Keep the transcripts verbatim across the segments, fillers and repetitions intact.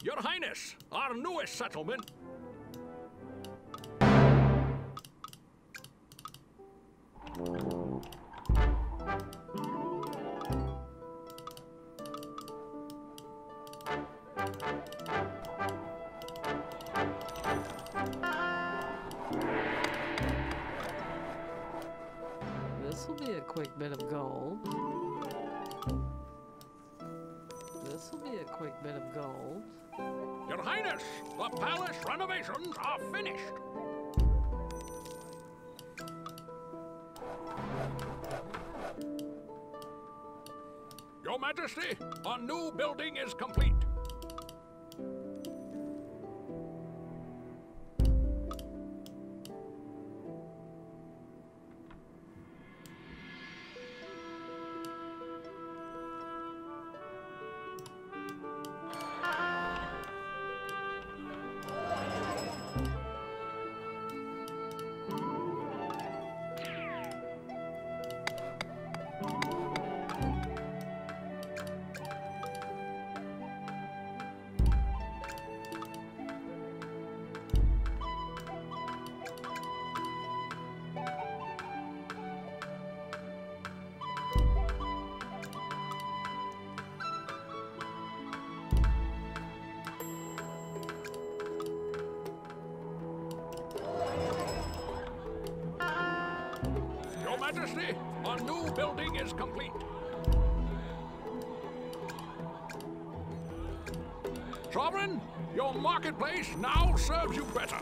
Your Highness, our newest settlement. This will be a quick bit of gold. This will be a quick bit of gold. Your Highness, the palace renovations are finished. Your Majesty, our new building is complete. Majesty, our new building is complete. Sovereign, your marketplace now serves you better.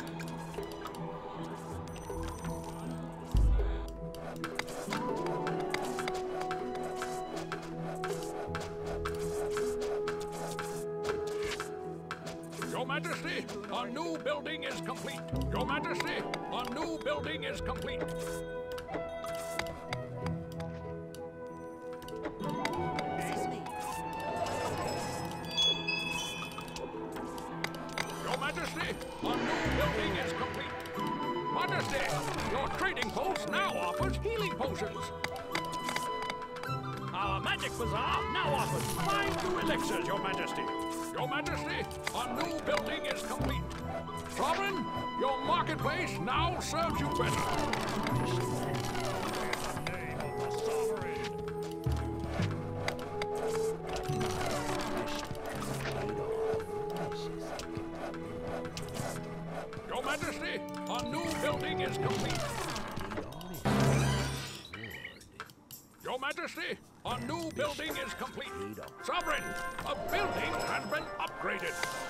Your Majesty, our new building is complete. Your Majesty, our new building is complete. Our new building is complete. Majesty, your trading post now offers healing potions. Our magic bazaar now offers fine new elixirs, Your Majesty. Your Majesty, our new building is complete. Sovereign, your marketplace now serves you better. Majesty, our new building is complete. Your Majesty, our new building is complete. Sovereign, a building has been upgraded.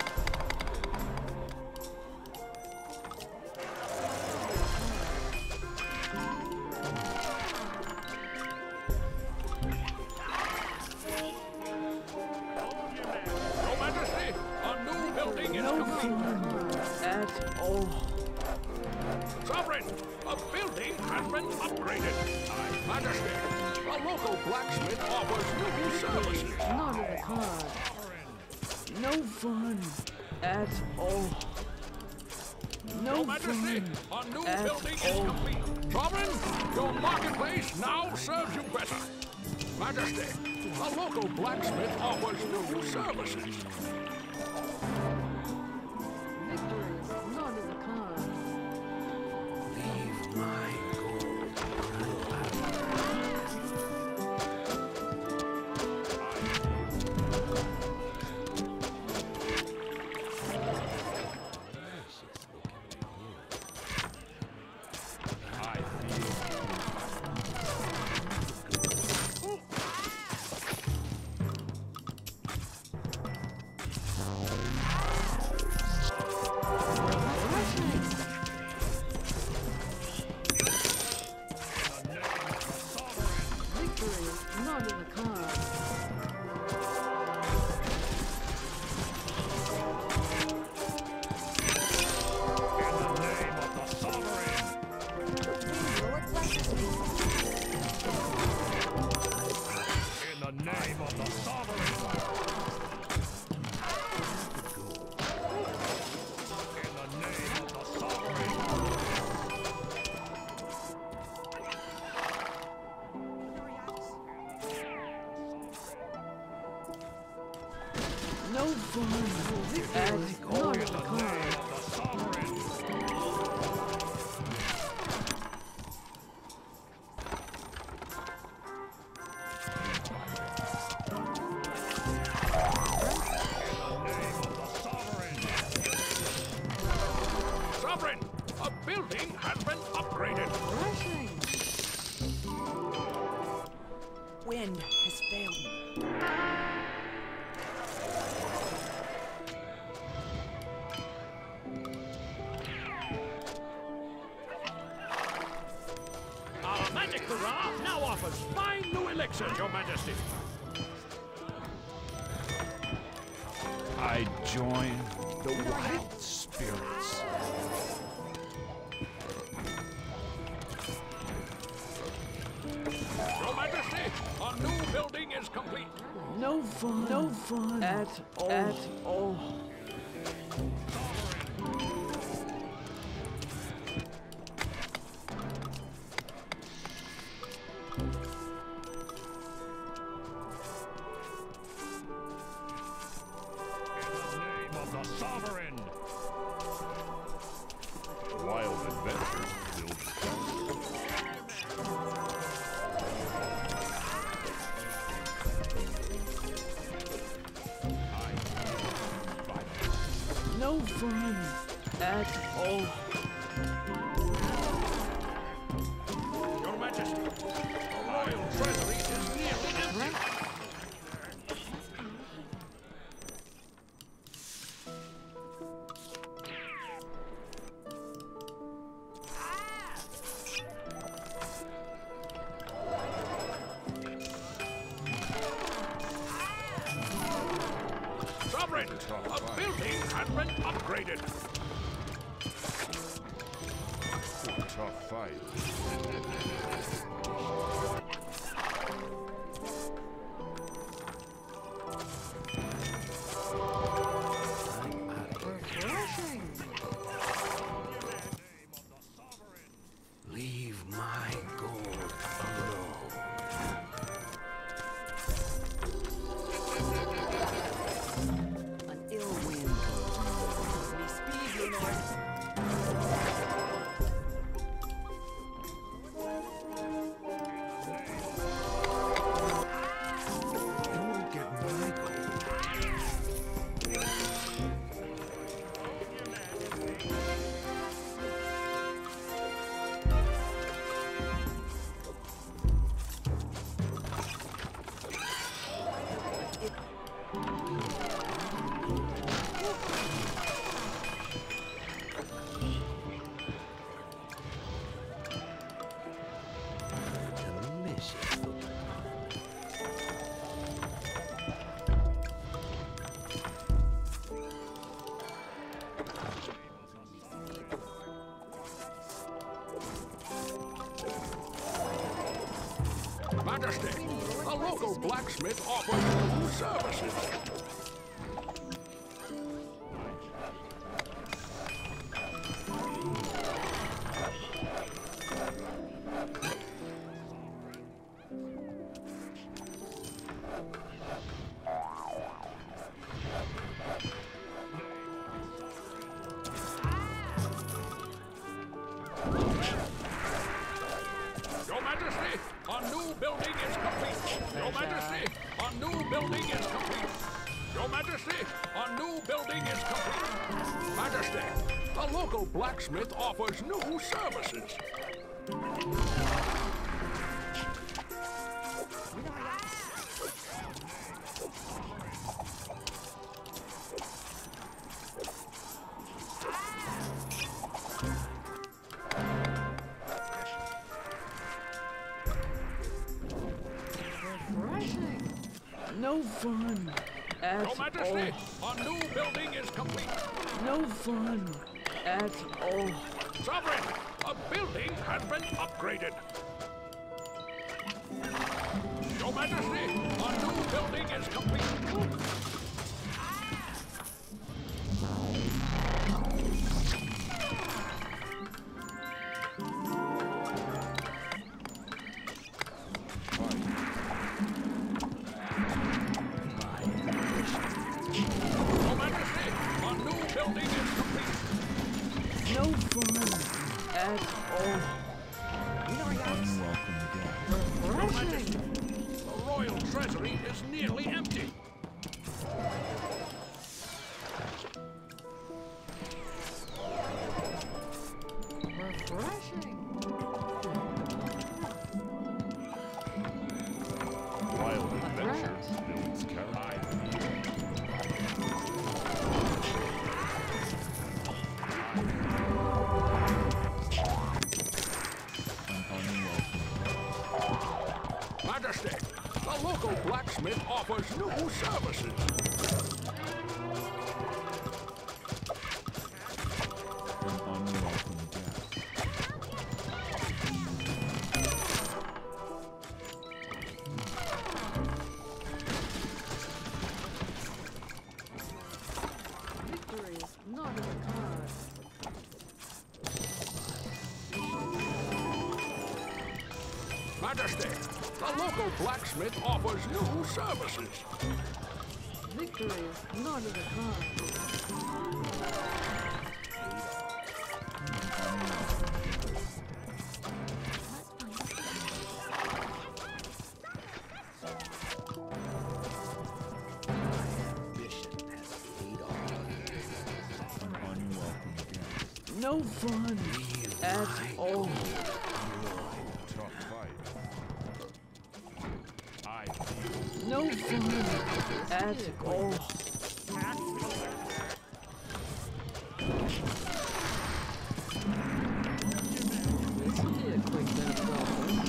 Your Majesty, our new building is complete. At all. Sovereign, a building has been upgraded. Aye, Majesty, a local blacksmith offers new services. Not of the kind. No fun at all. No Your Majesty, fun our new at building all. is complete. Sovereign, your marketplace now serves you better. Majesty, a local blacksmith offers new services. No fun. That's not the card. Sovereign, a building has been upgraded. Rushing. Wind has failed me. Our magic hurrah now offers fine new elixirs, Your Majesty. I join the wild spirits. Your Majesty, our new building is complete. No fun. No fun. At all. At all. The sovereign. Wild adventures build No fun. At all. Your Majesty, the royal treasury is nearly empty. Sovereign, a building has been upgraded. tough fight. Refreshing. Leave my gold alone. An ill wind. We speed, your lord. You won't get my gold. Delicious. Majesty, a local blacksmith offers new services. Your Majesty, our new building is complete. Your Majesty, our new building is complete. Your Majesty, our new building is complete. Majesty, a local blacksmith offers new services. Refreshing. No fun. At Your Majesty, all. our new building is complete. No fun. At all. Sovereign, a building has been upgraded. Your Majesty, our new building is complete. My at all. Unwelcome guest. Your Refreshing. Majesty, the royal treasury is nearly empty. Refreshing. Wild A adventure threat. builds character. An unwelcome Majesty, the local blacksmith offers new services. an unwelcome guest. Victory is not in the cards. Majesty, the local blacksmith offers new services. Victory is not in the cards. An unwelcome guest. No fun at all. Tough fight. I feel No fun at all. This will be a quick bit of gold.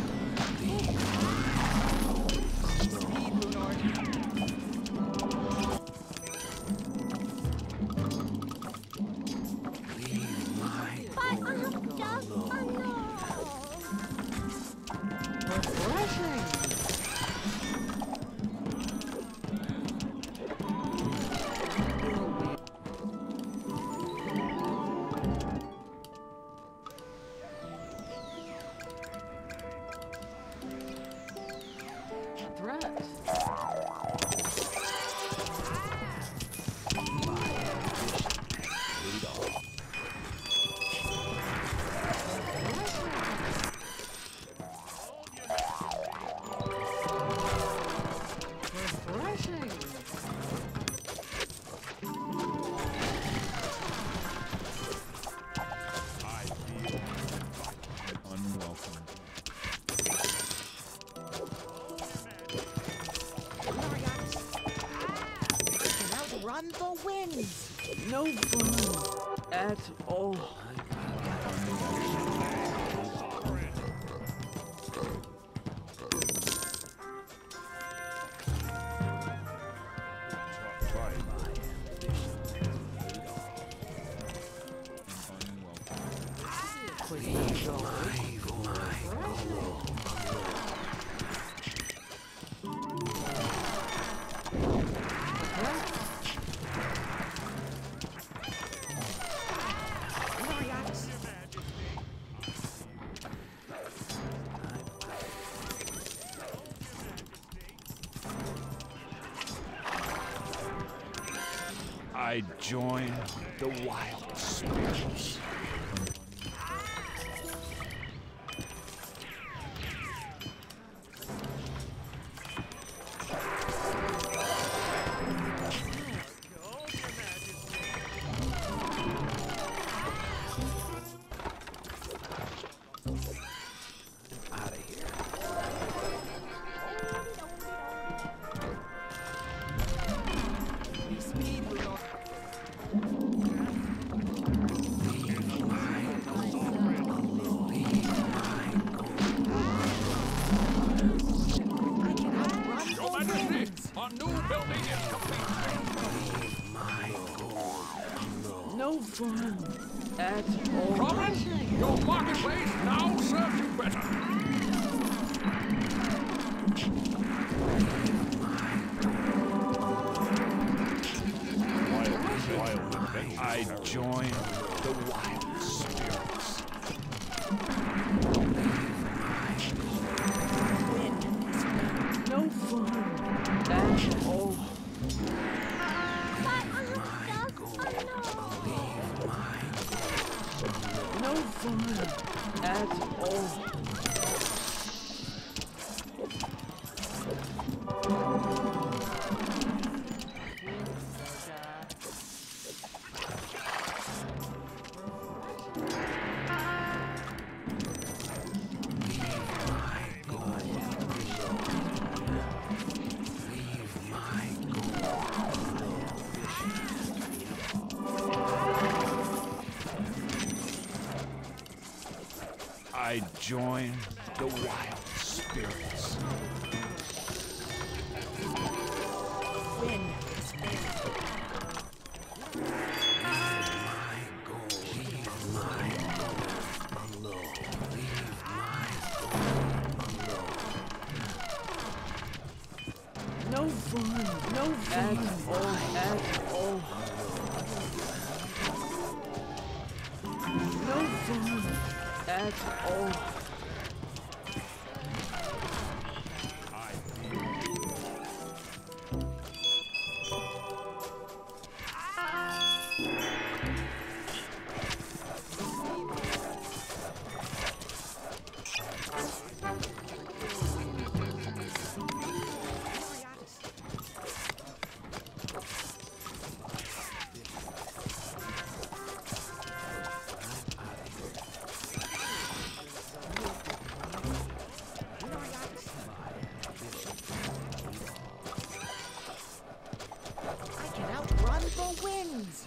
Refreshing. A threat. Refreshing. I feel an unwelcome Outrun the winds. No fun at all. tough fight. An unwelcome Quick bit of gold. I join the wild spirits. Out of here. Be speed, Bruno. I can outrun Your the Majesty, winds. a new building is complete. No fun at all. Robin, your marketplace now serves you better. Wild, wild adventure. I join the wild spirits. No fun at all. No fun at all. I join the wild spirits. Win is fair. No fun, no fun at all, at all. No fun at all. I can outrun the winds.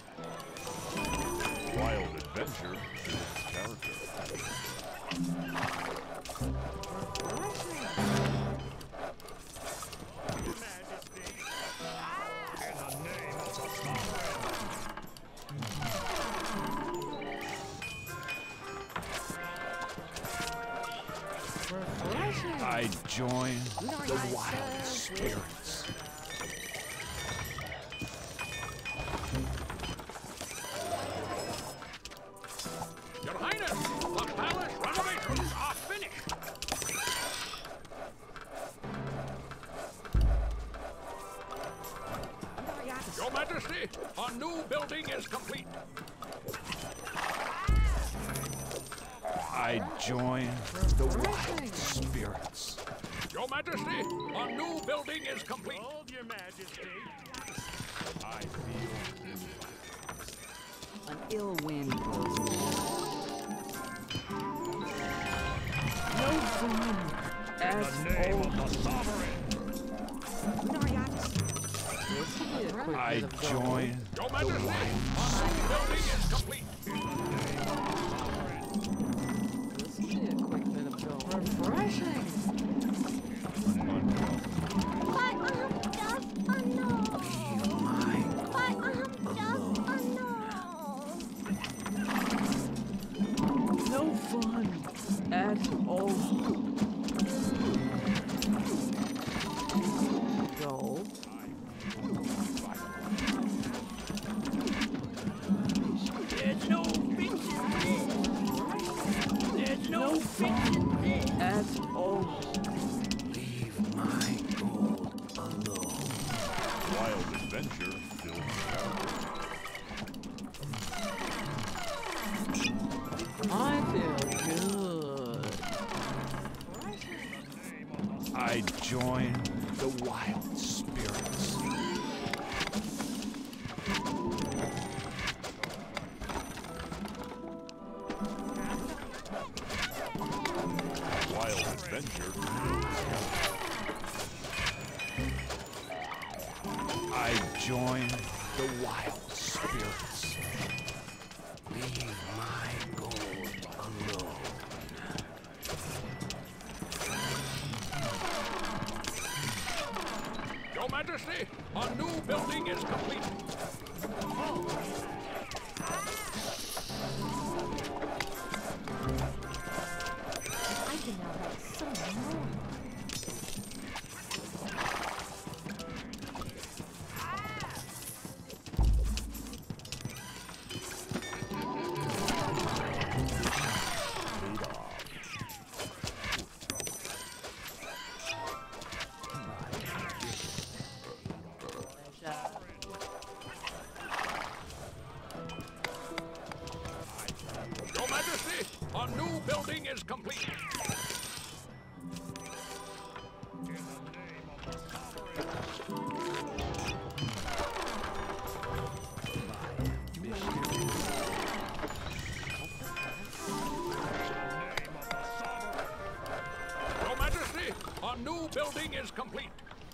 Wild adventure builds character. I join the wild spirits. Your Highness, the palace renovations are finished. Your Majesty, our new building is complete. I join the wild spirits. Your Majesty, our new building is complete. Hold your majesty. I feel An ill wind blows me. No fun at all. The sovereign. This will be a quick I bit of gold. join Your the Majesty, wild our new building is complete. This will be a quick bit of gold. Refreshing. Why I'm just a no. Why I'm just a no. No fun at all. Gold. There's no fixing this. There's no, No fixing fun this. at all. Leave my gold alone. Wild adventure builds character. I feel good. I join the wild spirits. Wild adventure builds character. I join the wild spirits. Leave my gold alone. Your Majesty, our new building is complete. I can now have so more. is complete.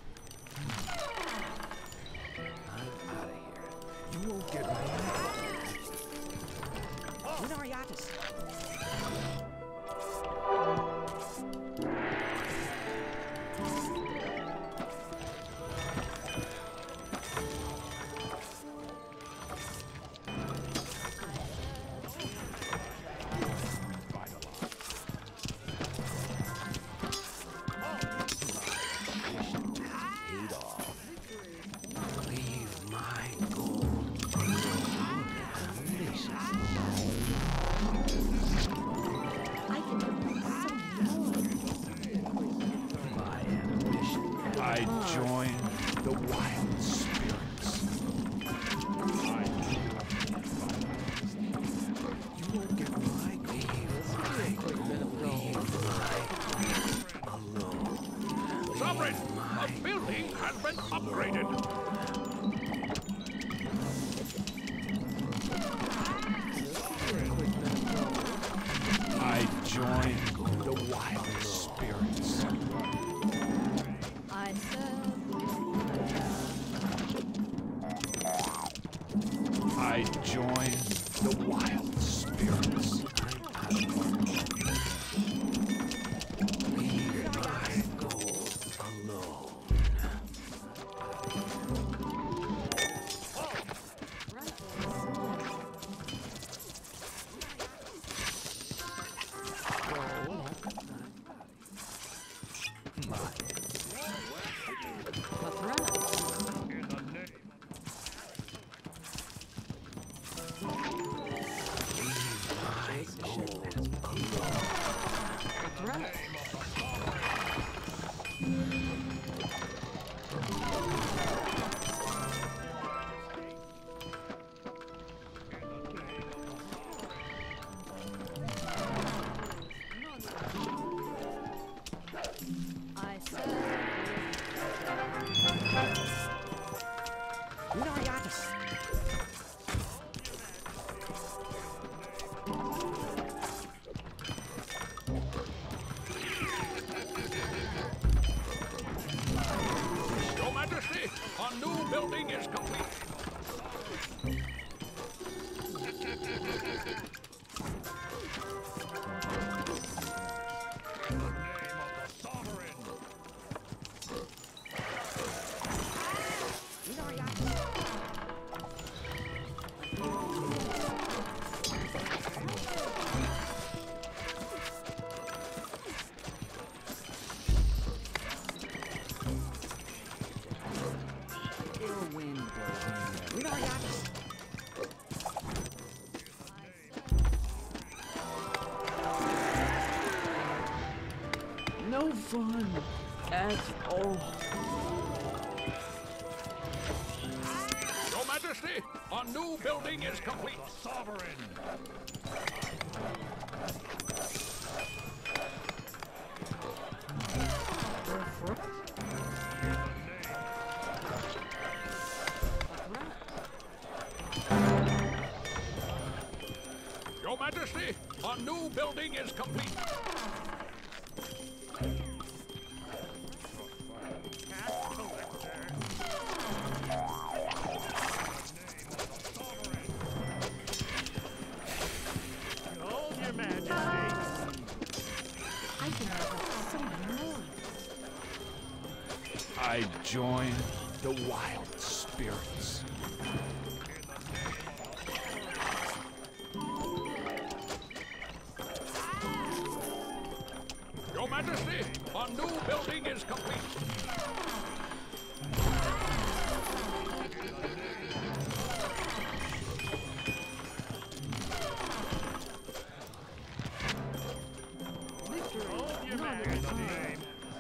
I'm out of here. You won't get me. Winariatus. Leave my gold. I can do so My ambition. I join the wild spirits. You won't get my Leave my gold. Leave my gold alone. Sovereign, a building has been upgraded. I join the wild spirits. I serve. I join the wild spirits. Leave my gold alone. I serve. Winariatus. Your Majesty, a new building is complete. Winariatus. No fun at all. Your Majesty, a new building is complete. Sovereign. Your Majesty, a new building is complete. Hold your Majesty. I can have so many more. I join the wild spirits. Your Majesty, a new building is complete. Hold your Majesty.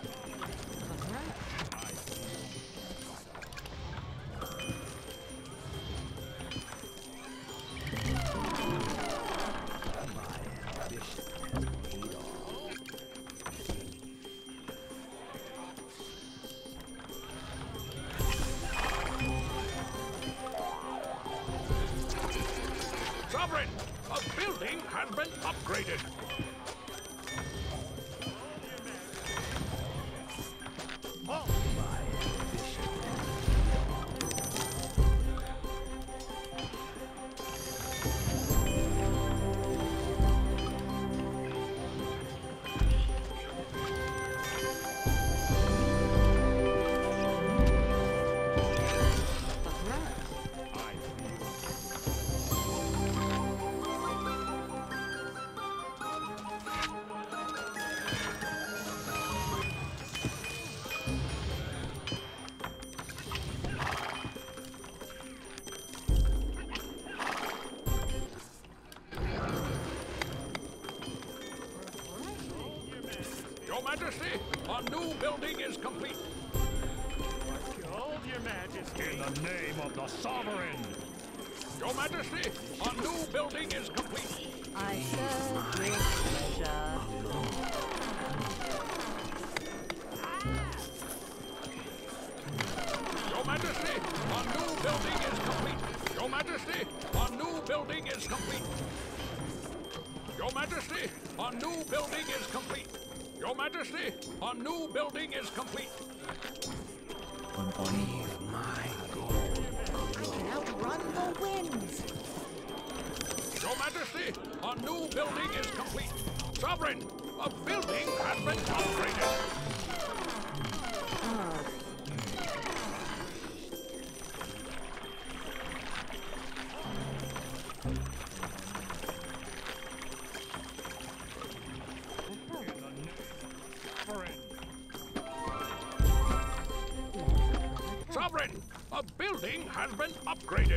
Sovereign, a building has been upgraded. Halt! a new building is complete. Behold, Your Majesty. In the name of the Sovereign. Your Majesty, a new building is complete. I serve with pleasure. Your Majesty, a new building is complete. Your Majesty, a new building is complete. Your Majesty, a new building is complete. Your Majesty, a new building is complete. Leave my gold I can outrun the winds. Your Majesty, a new building is complete. Sovereign, a building has been upgraded. Sovereign, a building has been upgraded.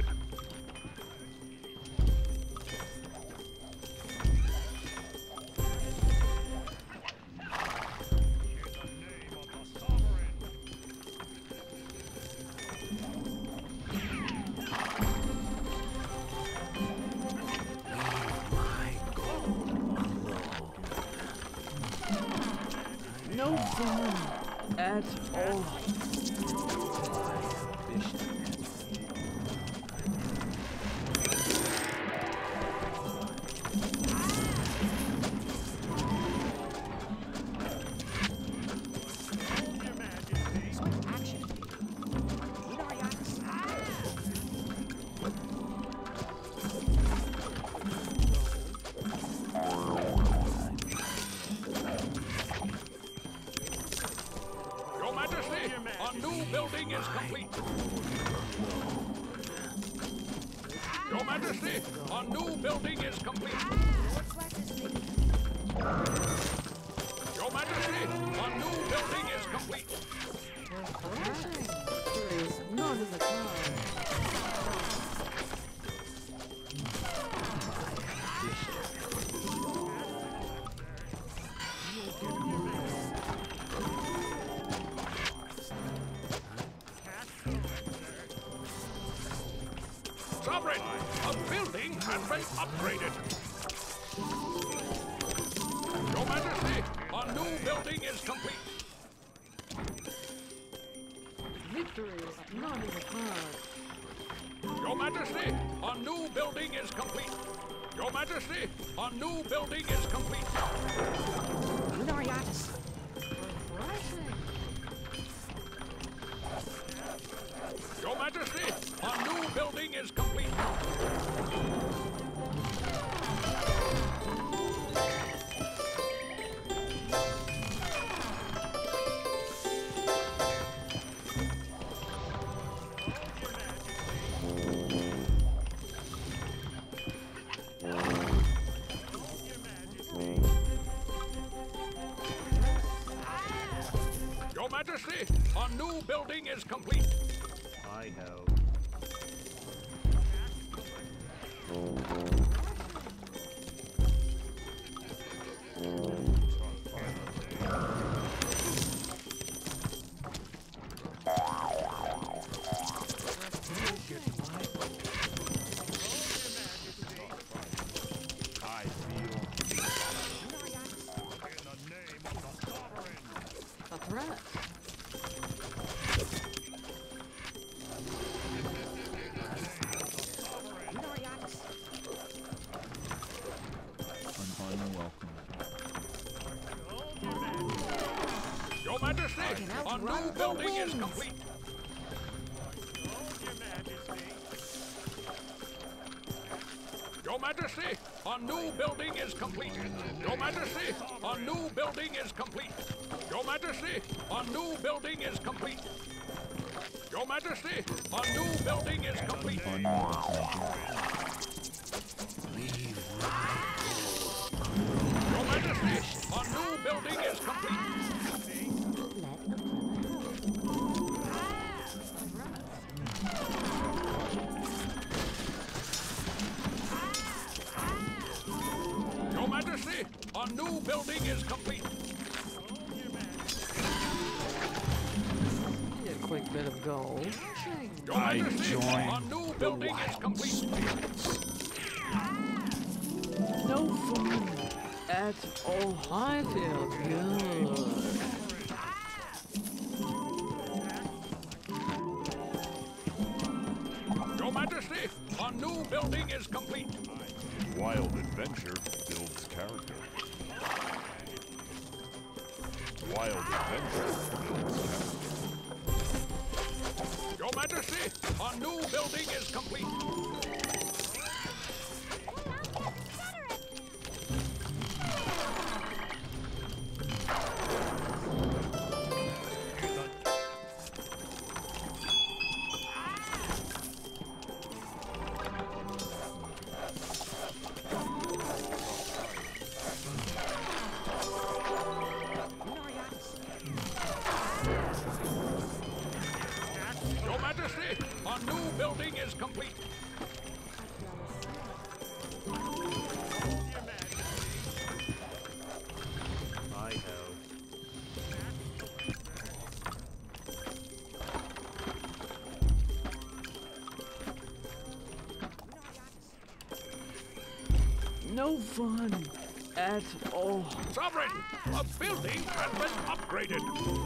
No fun at all. Action. Winariatis. Your Majesty, a new building is complete. Your Majesty, a new building is complete. Your Majesty, a new building is complete. There is none in the clouds. Sovereign, a building has been upgraded. Your Majesty, a new building is complete. Victory is not in the clouds. Your Majesty, a new building is complete. Your Majesty, a new building is complete. Winariatis. Refreshing. Your Majesty, a new building is complete. Your Majesty, a new building is complete. I have. I feel in the name of the Sovereign. A threat. Winariatis. Your Majesty, can a outrun new the building is winds. complete. Your Majesty. Your Majesty, a new building is complete. Your Majesty, a new building is complete. Your Majesty, a new building is complete. Your Majesty, a new building is complete. Your Majesty, a new building is complete. Your Majesty, a new building is complete. bit of gold. Your I Majesty, join our new the building is wild complete. spirits. No fun at all. I feel good. Your Majesty, our new building is complete. Wild adventure builds character. Wild adventure builds character. Your Majesty, our new building is complete. Your Majesty, our new building is complete. I have. No fun at all. Sovereign, a building has been upgraded.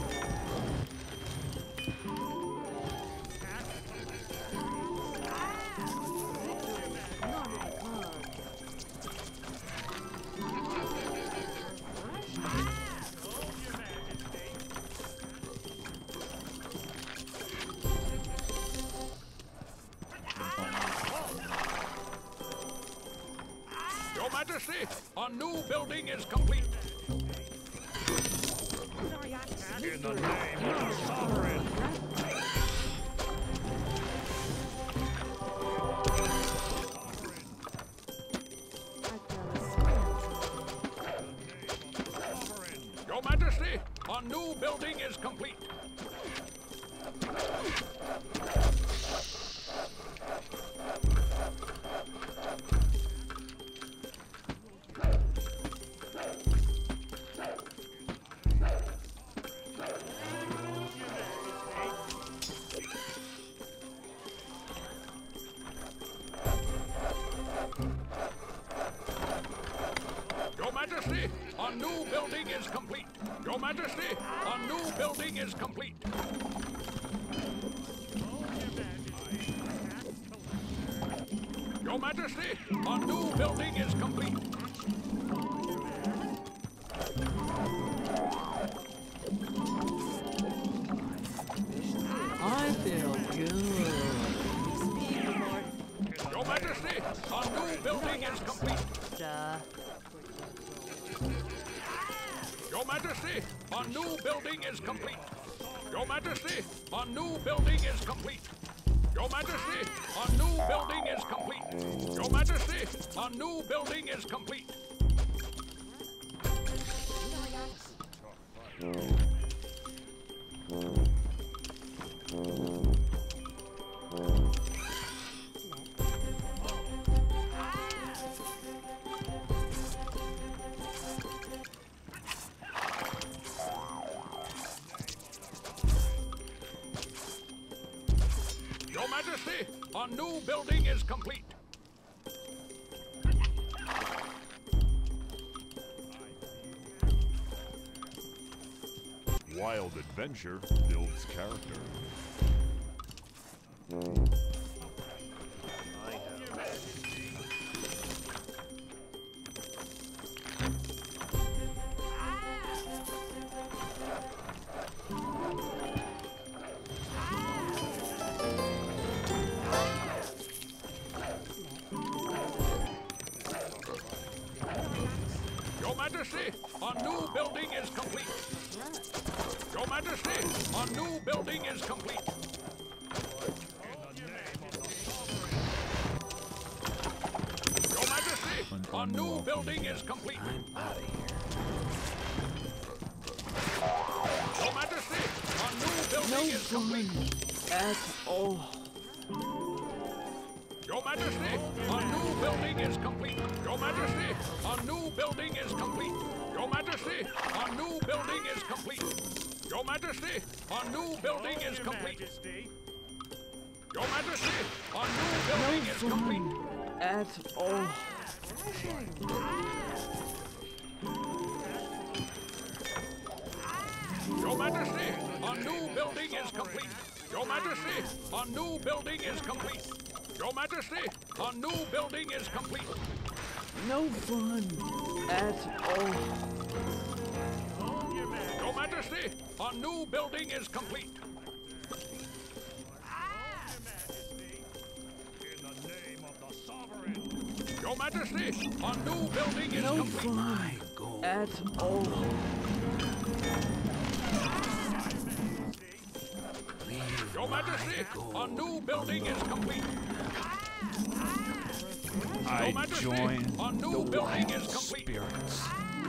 Your Majesty, our new building is complete. In the name of the sovereign. Your Majesty, our new building is complete. Your Majesty, our new building is complete. Your Majesty, our new building is complete. Your Majesty, our new building is complete. I feel good. Your Majesty, our new building is complete. Duh. Your Majesty, our new building is complete. Your Majesty, our new building is complete. Your Majesty, our new building is complete. Your Majesty, our new building is complete. Your Majesty, our new building is complete. Wild adventure builds character. I have. Your Majesty, our new building is complete. Your Majesty, our new building is complete. Your Majesty, our new building is complete. I'm out of here. Your Majesty, our new building No is complete. fun at all. Your Majesty, our new building is complete. Your Majesty, our new building is complete. Your Majesty, our new building is complete. Your Majesty, our new building is Your complete. Majesty. Your Majesty, our new building is complete. At all. Your Majesty, our new building is complete. Your Majesty, our new building is complete. Your Majesty, our new building is complete. No fun. At all. Your Majesty, our new building is complete. In the name of the sovereign. Your Majesty, our new building is No complete. fun. At all. Your Majesty, our new building is complete. I Your Majesty, join our new the building wild is complete. spirits.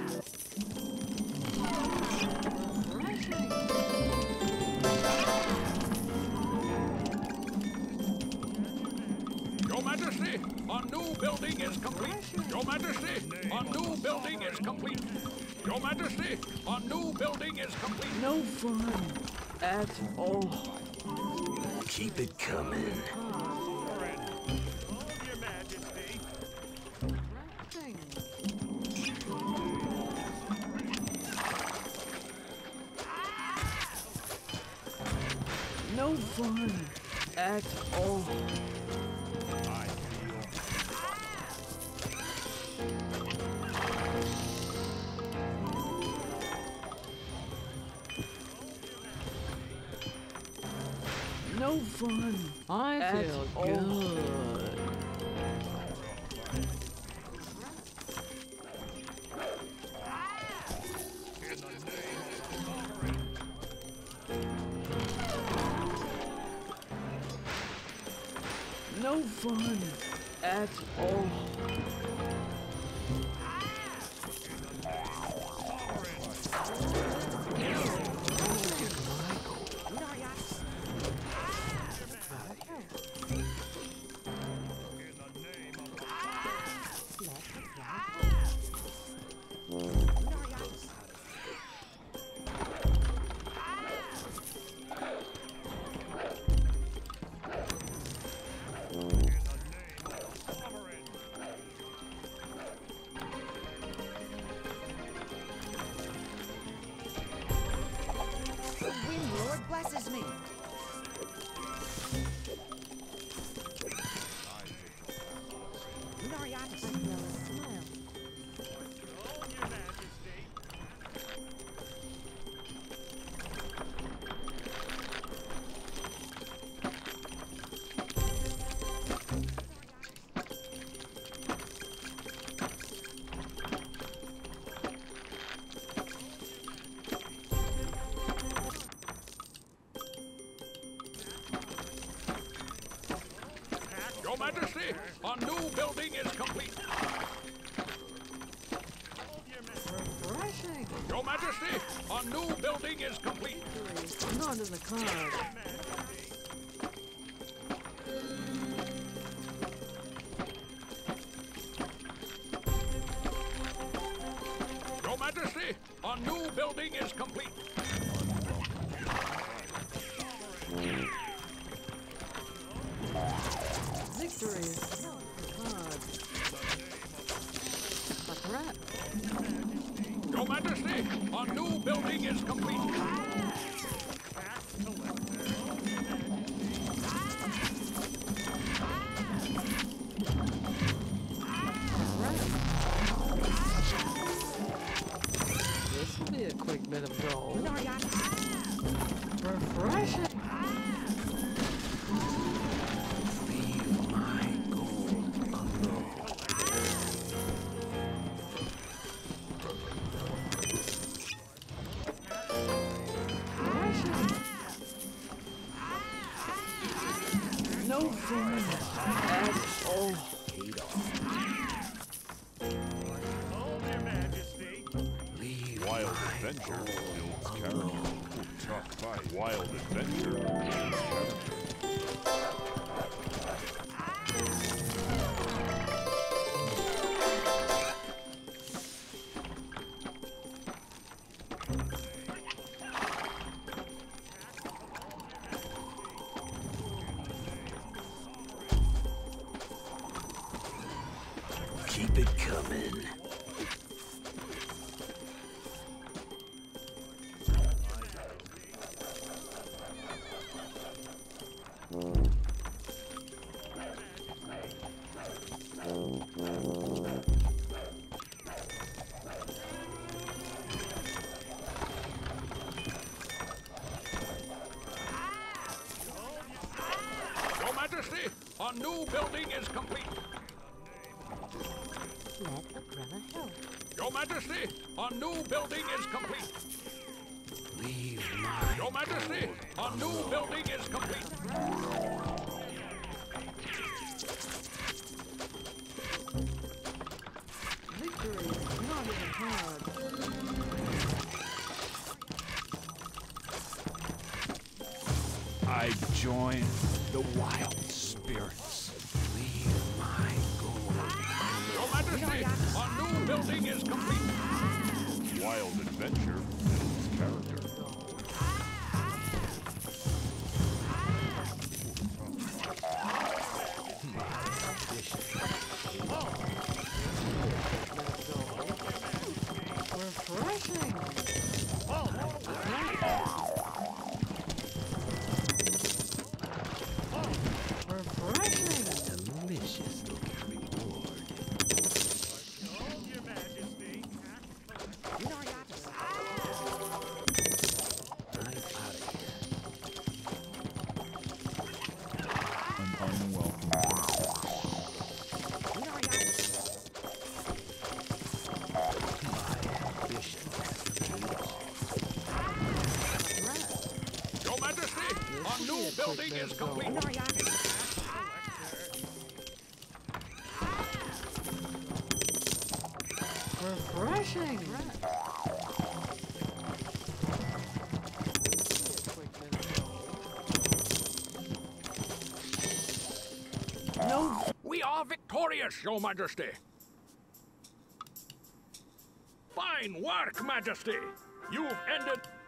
Your Majesty, our new building is complete. Your Majesty, our new building is complete. Your Majesty, our new building is complete. No fun. At all. Keep it coming. Sovereign. Hold your majesty. No fun. At all. I feel No fun. I At feel all. good. in the name of the sovereign. No fun. At all. In the name of the sovereign. The Wind Lord blesses me. Lunariatus. Smile. Hold your majesty. Your Majesty, our new building is complete. Hold your majesty. Refreshing. Your Majesty, our new building is complete. Not in the cards. Your Majesty, our new building is complete. Victory. Cards. A threat. Your Majesty, our new building is complete. Tax collector. This will be a quick bit of gold. Lunariatus. Refreshing. Leave my gold alone. No fun. At all. Hold your majesty. Leave Wild my adventure gold builds alone. character. Tough fight. Wild adventure builds character. Keep it coming. Your Majesty, our new building is complete. Let Umbrella help. Your Majesty, our new building is complete. Leave my Your Majesty, our new building is complete. Victory is not in the cards. I join the wild spirits. leave my gold. Your Majesty, our new building is complete. Wild adventure builds character. Refreshing. Refreshing. Delicious looking reward. Hold your majesty. You know you have to say. I'm out of here. An unwelcome You know you have to say. My ambition Your Majesty, our new building is You complete. know you have to say. Refreshing. No, we are victorious, Your Majesty. Fine work, Majesty. You've ended